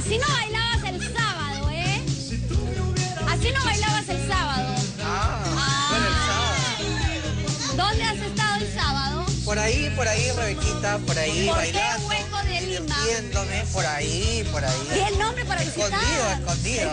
Así no bailabas el sábado, ¿eh? Así no bailabas el sábado. Bueno, el sábado. ¿Dónde has estado el sábado? Por ahí, Rebequita, por ahí, ¿Por bailando. qué hueco de Lima? Viéndome, por ahí. ¿Y el nombre para visitar? Escondido.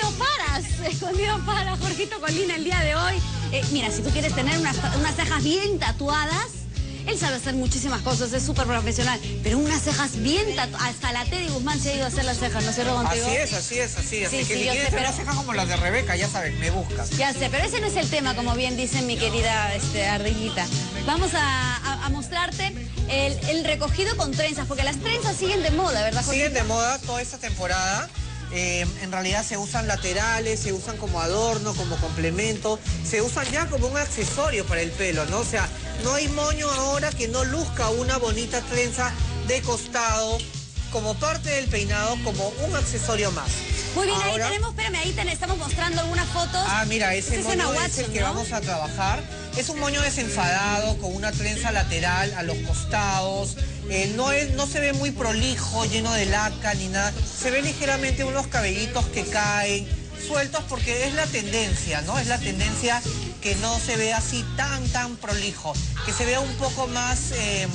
Escondido para Jorgito Colina el día de hoy. Mira, si tú quieres tener unas cejas bien tatuadas, él sabe hacer muchísimas cosas, es súper profesional, pero unas cejas bien tatuadas. Hasta la Teddy Guzmán se ha ido a hacer las cejas, ¿no es cierto contigo? Así es. Así que sí, si quieres tener cejas como las de Rebeca, ya sabes, me buscas. Ya sé, pero ese no es el tema, como bien dice mi querida Ardillita. Vamos a mostrarte el recogido con trenzas, porque las trenzas siguen de moda, ¿verdad, Jorge? Siguen de moda toda esta temporada. En realidad se usan laterales, se usan como adorno, como complemento, se usan ya como un accesorio para el pelo, ¿no? O sea, no hay moño ahora que no luzca una bonita trenza de costado como parte del peinado, como un accesorio más. Muy bien, ahora, ahí tenemos, espérame, ahí te estamos mostrando algunas fotos. Mira, ese moño es el que vamos a trabajar. Es un moño desenfadado con una trenza lateral a los costados. No se ve muy prolijo, lleno de laca ni nada. Se ve ligeramente unos cabellitos que caen sueltos porque es la tendencia, ¿no? Es la tendencia que no se ve así tan prolijo. Que se vea un poco más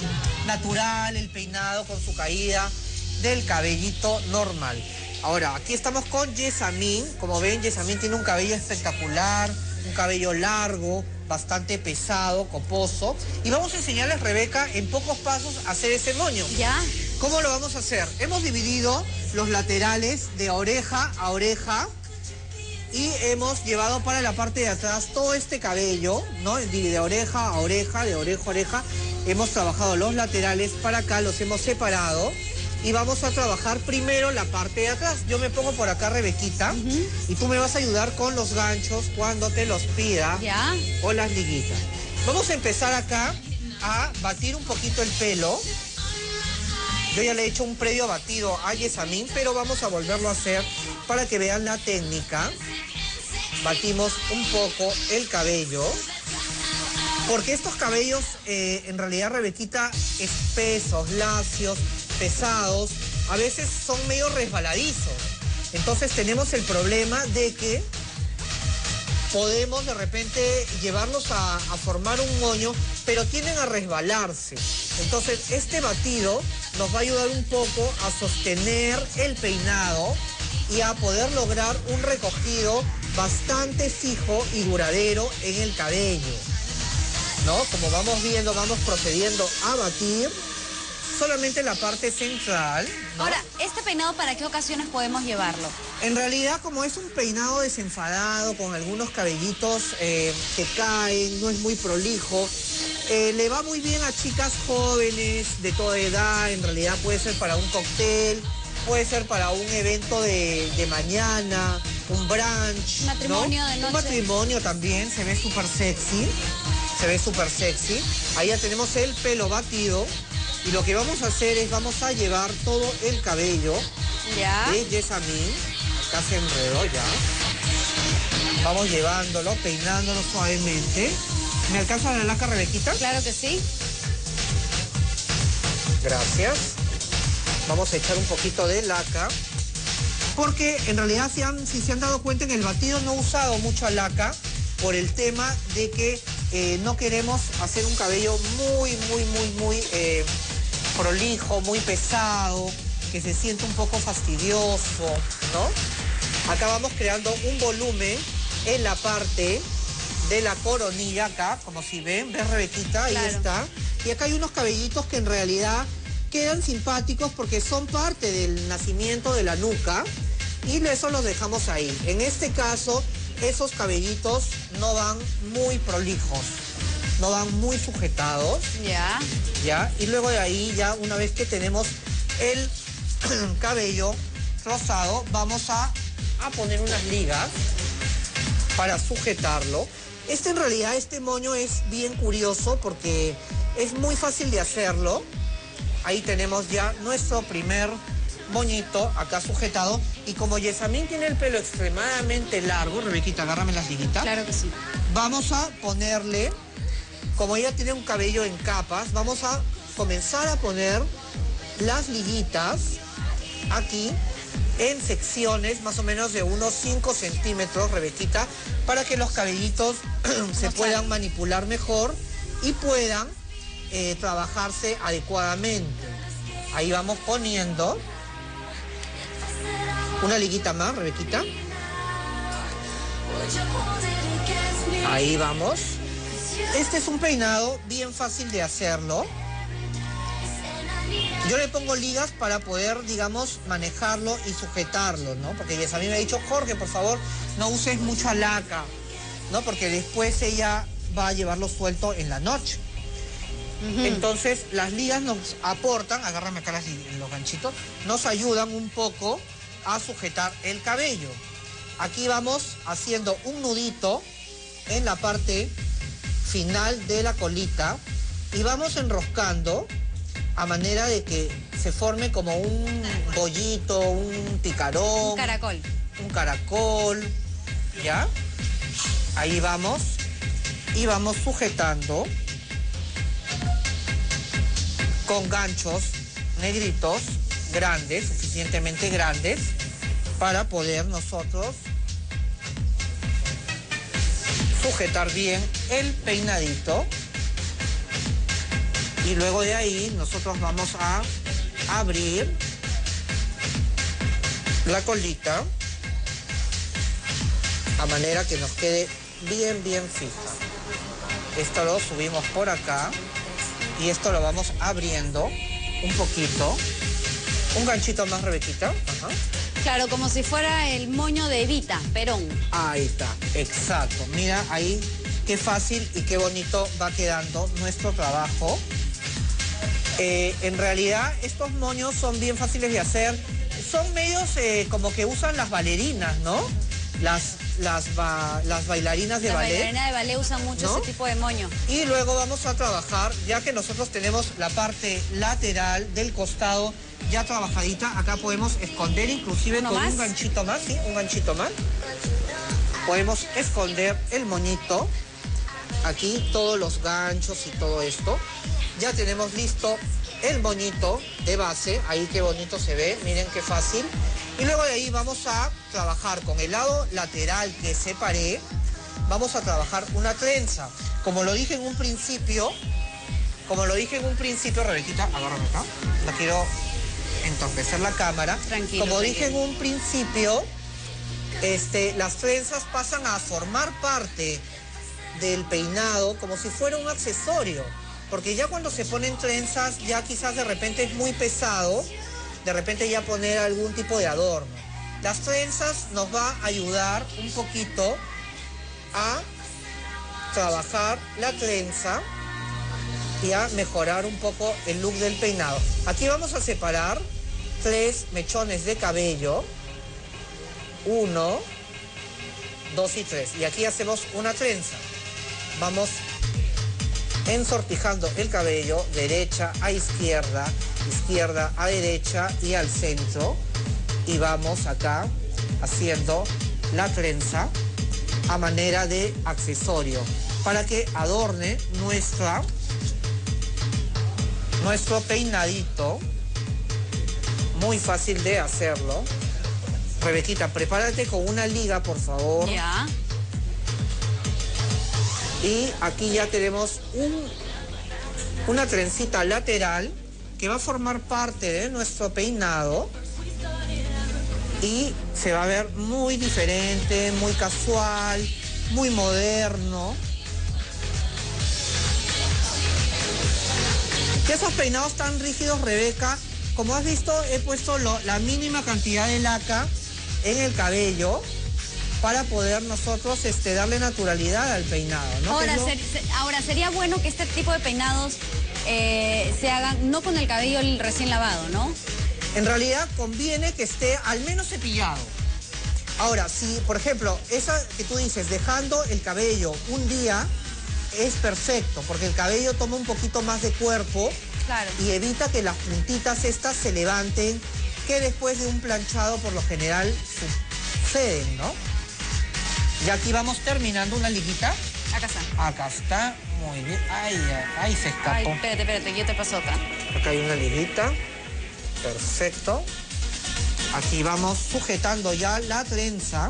natural el peinado con su caída del cabellito normal. Ahora, aquí estamos con Yesamín. Como ven, Yesamín tiene un cabello espectacular, un cabello largo, bastante pesado, coposo. Y vamos a enseñarles, Rebeca, en pocos pasos a hacer ese moño. ¿Ya? ¿Cómo lo vamos a hacer? Hemos dividido los laterales de oreja a oreja y hemos llevado para la parte de atrás todo este cabello, ¿no? De oreja a oreja, de oreja a oreja. Hemos trabajado los laterales para acá, los hemos separado. Y vamos a trabajar primero la parte de atrás. Yo me pongo por acá, Rebequita, y tú me vas a ayudar con los ganchos cuando te los pida. ¿Ya? O las liguitas. Vamos a empezar acá a batir un poquito el pelo. Yo ya le he hecho un previo batido a Yesamín, pero vamos a volverlo a hacer para que vean la técnica. Batimos un poco el cabello. Porque estos cabellos, en realidad, Rebequita, espesos, lacios, pesados, a veces son medio resbaladizos. Entonces tenemos el problema de que podemos de repente llevarlos a formar un moño, pero tienden a resbalarse. Entonces este batido nos va a ayudar un poco a sostener el peinado y a poder lograr un recogido bastante fijo y duradero en el cabello, ¿no? Como vamos viendo, vamos procediendo a batir solamente la parte central, ¿no? Ahora, ¿este peinado para qué ocasiones podemos llevarlo? En realidad, como es un peinado desenfadado, con algunos cabellitos que caen, no es muy prolijo, le va muy bien a chicas jóvenes, de toda edad. En realidad puede ser para un cóctel, puede ser para un evento de mañana, un brunch, un matrimonio, ¿no? de noche. Un matrimonio también, se ve súper sexy, Ahí ya tenemos el pelo batido. Y lo que vamos a hacer es, vamos a llevar todo el cabello de Yesamín. Acá se enredó ya. Vamos llevándolo, peinándolo suavemente. ¿Me alcanza la laca, Rebequita? Claro que sí. Gracias. Vamos a echar un poquito de laca. Porque en realidad, si se han dado cuenta, en el batido no he usado mucha laca por el tema de que no queremos hacer un cabello muy prolijo, muy pesado, que se siente un poco fastidioso, ¿no? Acá vamos creando un volumen en la parte de la coronilla acá, como si ven, ¿ves, Rebequita? Ahí está. Y acá hay unos cabellitos que en realidad quedan simpáticos porque son parte del nacimiento de la nuca y eso los dejamos ahí. En este caso, esos cabellitos no van muy prolijos, no van muy sujetados. Ya, y luego de ahí, ya una vez que tenemos el cabello rosado, vamos a poner unas ligas para sujetarlo. En realidad, este moño es bien curioso porque es muy fácil de hacerlo. Ahí tenemos ya nuestro primer moñito acá sujetado. Y como Yesamín tiene el pelo extremadamente largo, Rebequita, agárrame las liguitas. Claro que sí. Vamos a ponerle, como ella tiene un cabello en capas, vamos a comenzar a poner las liguitas aquí en secciones más o menos de unos 5 centímetros, Rebequita, para que los cabellitos se puedan manipular mejor y puedan trabajarse adecuadamente. Ahí vamos poniendo una liguita más, Rebequita. Ahí vamos. Este es un peinado bien fácil de hacerlo. Yo le pongo ligas para poder, digamos, manejarlo y sujetarlo, ¿no? Porque a mí me ha dicho, Jorge, por favor, no uses mucha laca, ¿no? Porque después ella va a llevarlo suelto en la noche. Entonces, las ligas nos aportan, agárrame acá los ganchitos, nos ayudan un poco a sujetar el cabello. Aquí vamos haciendo un nudito en la parte final de la colita y vamos enroscando a manera de que se forme como un bollito, un picarón. Un caracol. Un caracol, ¿ya? Ahí vamos y vamos sujetando con ganchos negritos, grandes, suficientemente grandes, para poder nosotros sujetar bien el peinadito. Y luego de ahí nosotros vamos a abrir la colita a manera que nos quede bien fija. Esto lo subimos por acá y esto lo vamos abriendo un poquito. Un ganchito más, Rebequita. Ajá. Claro, como si fuera el moño de Evita Perón. Ahí está, exacto. Mira ahí qué fácil y qué bonito va quedando nuestro trabajo. En realidad estos moños son bien fáciles de hacer. Son medios como que usan las bailarinas, ¿no? Las bailarinas de ballet. Las bailarinas de ballet usan mucho, ¿no?, ese tipo de moño. Y luego vamos a trabajar, ya que nosotros tenemos la parte lateral del costado ya trabajadita. Acá podemos esconder inclusive con un ganchito más, ¿sí? Un ganchito más. Podemos esconder el moñito. Aquí todos los ganchos y todo esto. Ya tenemos listo el moñito de base. Ahí qué bonito se ve, miren qué fácil. Y luego de ahí vamos a trabajar con el lado lateral que separé. Vamos a trabajar una trenza. Como lo dije en un principio, Rebequita, agárrame acá. No quiero entorpecer la cámara. Tranquilo. Como dije en un principio, las trenzas pasan a formar parte del peinado como si fuera un accesorio. Porque ya cuando se ponen trenzas, ya quizás de repente es muy pesado, de repente ya poner algún tipo de adorno. Las trenzas nos va a ayudar un poquito a trabajar la trenza y a mejorar un poco el look del peinado. Aquí vamos a separar 3 mechones de cabello. 1, 2 y 3. Y aquí hacemos una trenza. Vamos ensortijando el cabello derecha a izquierda, izquierda a derecha y al centro. Y vamos acá haciendo la trenza a manera de accesorio para que adorne nuestro peinadito. Muy fácil de hacerlo. Rebequita, prepárate con una liga, por favor. Ya. Y aquí ya tenemos una trencita lateral que va a formar parte de nuestro peinado y se va a ver muy diferente, muy casual, muy moderno. Y esos peinados tan rígidos, Rebeca, como has visto, he puesto la mínima cantidad de laca en el cabello para poder nosotros darle naturalidad al peinado, ¿no? Ahora, sería bueno que este tipo de peinados se hagan no con el cabello recién lavado, ¿no? En realidad conviene que esté al menos cepillado. Ahora, si, por ejemplo, esa que tú dices, dejando el cabello un día, es perfecto, porque el cabello toma un poquito más de cuerpo. Claro. Y evita que las puntitas estas se levanten, que después de un planchado por lo general suceden, ¿no? Y aquí vamos terminando una liguita. Acá está. Acá está, muy bien. Ay, se escapó. Ay, espérate, yo te paso acá. Acá hay una liguita. Perfecto. Aquí vamos sujetando ya la trenza.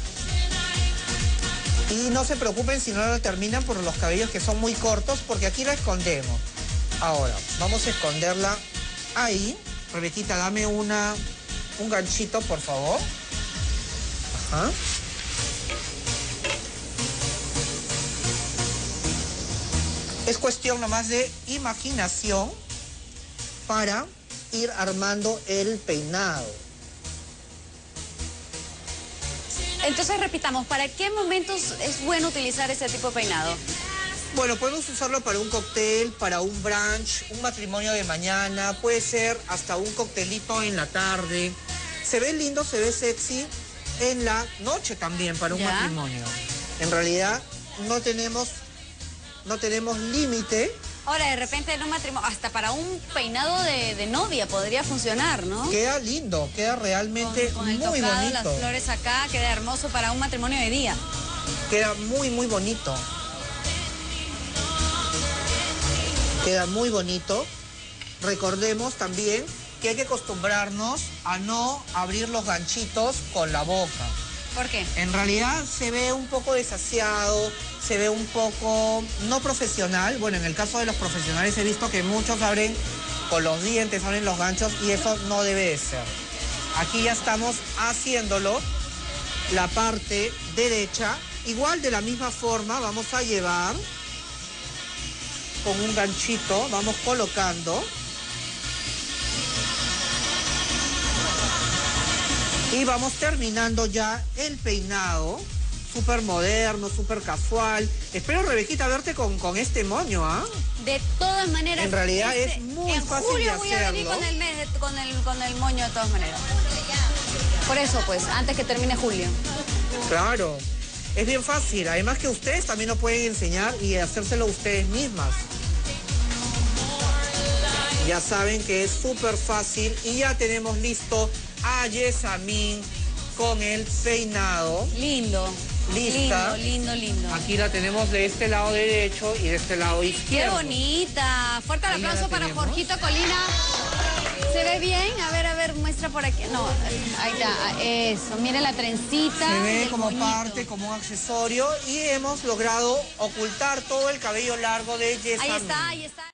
Y no se preocupen si no la terminan por los cabellos que son muy cortos, porque aquí la escondemos. Ahora, vamos a esconderla ahí. Rebequita, dame un ganchito, por favor. Ajá. Es cuestión nomás de imaginación para ir armando el peinado. Entonces repitamos, ¿para qué momentos es bueno utilizar ese tipo de peinado? Bueno, podemos usarlo para un cóctel, para un brunch, un matrimonio de mañana, puede ser hasta un coctelito en la tarde. Se ve lindo, se ve sexy en la noche también para un matrimonio. En realidad no tenemos límite. Ahora, de repente en un matrimonio, hasta para un peinado de novia podría funcionar, ¿no? Queda lindo, queda realmente con el muy tocado, bonito. las flores acá, queda hermoso para un matrimonio de día. Queda muy, muy bonito. Queda muy bonito. Recordemos también que hay que acostumbrarnos a no abrir los ganchitos con la boca. ¿Por qué? En realidad se ve un poco desaseado, se ve un poco no profesional. Bueno, en el caso de los profesionales he visto que muchos abren con los dientes, abren los ganchos y eso no debe de ser. Aquí ya estamos haciéndolo, la parte derecha. Igual de la misma forma vamos a llevar con un ganchito, vamos colocando. Y vamos terminando ya el peinado, súper moderno, súper casual. Espero, Rebequita, verte con este moño, ¿ah? De todas maneras. En realidad es muy fácil de hacerlo. En julio voy a venir con el moño de todas maneras. Por eso, pues, antes que termine julio. Claro, es bien fácil. Además que ustedes también lo pueden enseñar y hacérselo ustedes mismas. Ya saben que es súper fácil y ya tenemos listo a Yesamín con el peinado. Lindo. Lista. Lindo, lindo. Aquí la tenemos de este lado derecho y de este lado izquierdo. Qué bonita. Fuerte el aplauso para Jorgito Colina. ¿Se ve bien? A ver, muestra por aquí. No, ahí está. Eso, miren la trencita. Se ve como parte, como un accesorio y hemos logrado ocultar todo el cabello largo de Yesamín. Ahí está.